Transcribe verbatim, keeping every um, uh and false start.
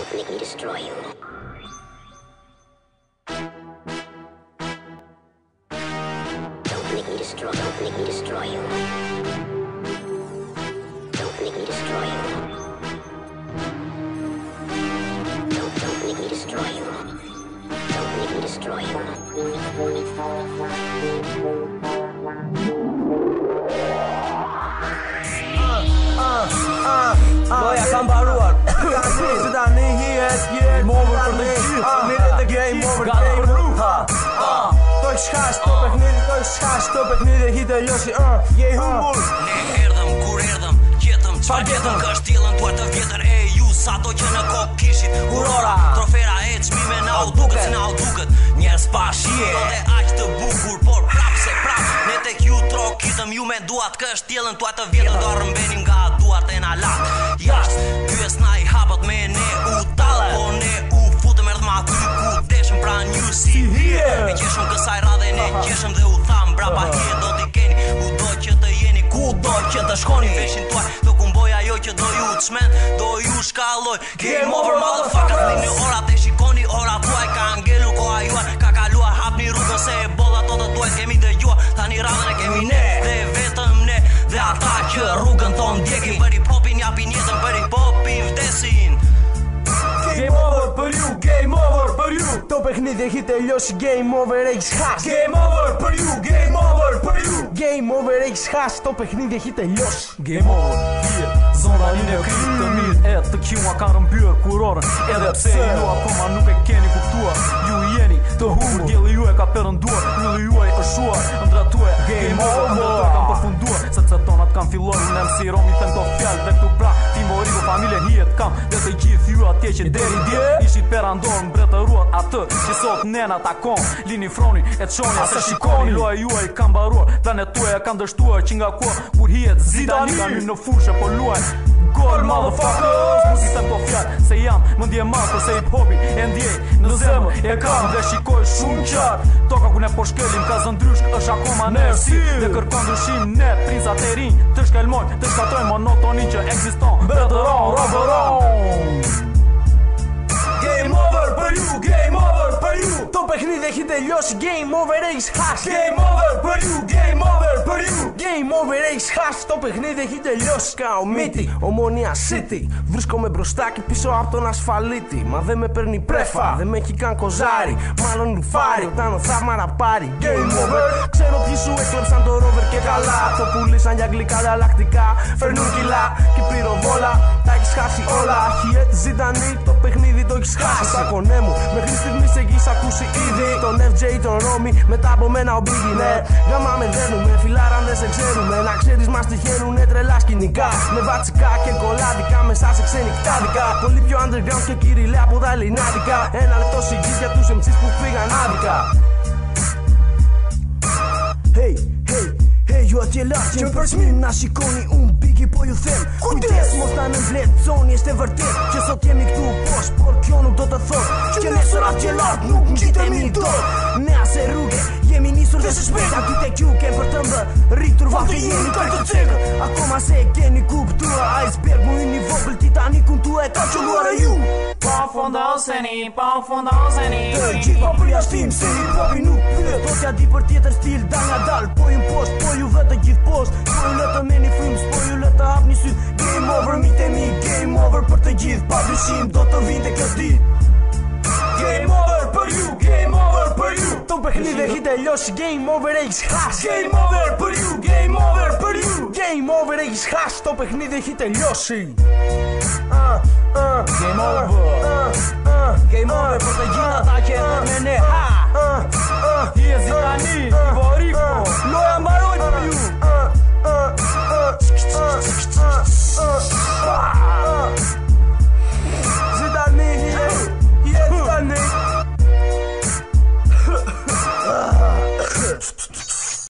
Don't make me destroy you. Don't make me destroy. Don't make me destroy you. Don't make me destroy you. Don't don't make me destroy you. Don't make me destroy you. Loja kam baruar. Që tani hihet, hihet Mover për të gjithë. Mirë të game over Gata për game rruha. To shka stop e kniri, to shka stop e kniri hite loshi Je humbur Ne erdhëm, kur erdhëm, gjetëm, qfar gjetëm Kështjellën tuaj të vjetër e ju Sato që në kokë kishit Urora, trofera e qmime na u duket Si na u duket, njerës pa shije Do dhe aq të bukur, por prap se prap Ne tek ju trokitëm, ju me duat Kështjellën tuaj të vjetër Do rëmbenim nga duart e na lat Jasht, pyes na i hapët me ne u talë Po ne u futëm erdhëm aty ku deshëm pra një si hje E gjeshëm kësaj radhe ne gjeshëm dhe u tham Brapa hje do t'i keni, ku do që të jeni Ku do që të shkoni veshin tuaj Do kumboj ajo që do ju të shmen Do ju shkalloj Game over motherfuckers Dhe në orat e shikoni orat tuaj Ka ngelu koha juaj Ka kaluar hapni rrugën se e bolla to të tuaj Kemi të gjua Tani radhën e kemi ne Dhe vetëm ne Dhe ata që rrugën ton ndjekin Bëri popin japin jetën Bëri popin vdesin Game over për ju, game over për ju To pe knit e hite loshi game over X has Game over për ju, game over për ju Game over X has To pe knit e hite losh Game over, hje, zonda një e kryt të mirë E të kjua kanë rëmbyrë kurorën Edhe pse ju akoma nuk e keni kuptuar Ju jeni të humur Djeli ju e ka përënduar Ylli juaj është shuar Ndra tuaj game over Ndra tuaj kanë përfunduar Se të tonat kanë filluar Në mësi romi të këto fjallë Dhe këtu pra ti mori ku familje hijet kam Dhe të gjithë ju atje që deri dje Ishi perandor mbretëruat atë Që sot nena takon Lini froni e të shoni Ase shikoni Loja juaj kanë baruar Planet tuaj e kanë dështuar Që nga ko kur hijet zidani Ka një në fushë po luaj Goal motherfuckers Musi të këto fjallë Se jam më ndje marë Përse hip hopi e ndjej Në zemër e kam Dhe shikoj shumë qarë Toka ku ne po shkelim Ka zëndryshk është akoma në ersi Dhe kërkon ndryshim ne Princat e rinj Të shkelmojnë Të shkatrojnë monotoni që eksiston Mbretëron, robëron Game over për ju, game over për ju To pe knit e hite loshi game over X has Game over për ju, game over për ju Game over X has To pe knit e hite loshi ka o miti Omonia City Vρίσκω με μπροστάκι πίσω από τον ασφαλίτη Μα δεν με παίρνει πρέφα, δεν με έχει καν κοζάρι Μάλλον λουφάρι όταν ο θαύμαρα πάρει Game over Ξέρω ποιοι σου έκλεψαν το ρόβερ και καλά Το πουλήσαν για γλυκά ανταλλακτικά Φέρνουν κιλά και πυροβόλα Τα έχεις χάσει όλα Χιέτ ζητανή το παιχνίδι το έχεις χάσει Τα κονέ μου μέχρι στιγμής έχεις ακούσει ήδη Τον εφ τζέι τον Ρώμη μετά από μένα ο Biggie ναι Γάμα με δένουμε φιλάραν δεν σε ξέρουμε Να ξέρεις μας τυχαίνουνε τρελά σκηνικά Με βατσικά και κολάδικα μέσα σε ξενικτάδικα Πολύ πιο underground και κυριλέ από τα ελληνάδικα Ένα λεπτό σιγής για τους εμ σις που φύγαν άδικα Hey, hey, hey, ju atje lart që për çmim na shikoni un Biggie po ju them Kujdes mos ta nënvletësoni është e vërtet Që sot jemi këtu poshtë Por kjo nuk do të thot Që nesër atje lart nuk ngjitemi dot Ne as e rrugë jemi nisur dhe së shpejt Aty tek ju kem për të mbë Rritur vafe jeni kërë të cekët Akoma se e keni kuptuar Iceberg mu i një vogël Titanikun tu e ka qëlluar e ju Po fundoseni, po fundoseni Të gjithë pa përjashtim se hip-hopi nuk pyet Po t'ja di për tjetër stil dal nga dal Po ju post, po ju vetë gjithë post Po ju le të meni frims, po ju le të hap një syt Game over, mitemi, game over për të gjithë Pa dyshim do të vinte kjo dit Game over për ju, game over për ju To pe knit e hite loshi game over X has Game over për ju, game over për ju Game over X has To pe knit e hite loshi uh, uh, Game over uh, uh, Game over për të gjithë ata që